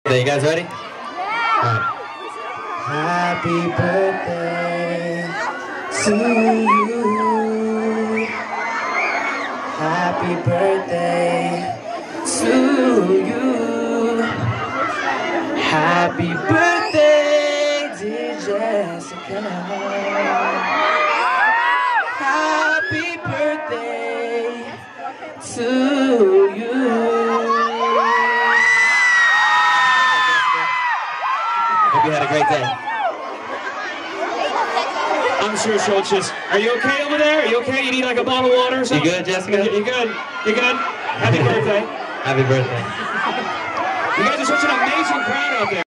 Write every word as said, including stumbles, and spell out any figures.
Okay, you guys ready? Yeah. All right. Happy birthday to you. Happy birthday to you. Happy birthday, dear Jessica. Happy birthday to you. Hope you had a great day. I'm sure she'll just... Are you okay over there? Are you okay? You need like a bottle of water or something? You good, Jessica? You, you good? You good? Happy birthday. Happy birthday. You guys are such an amazing crowd out there.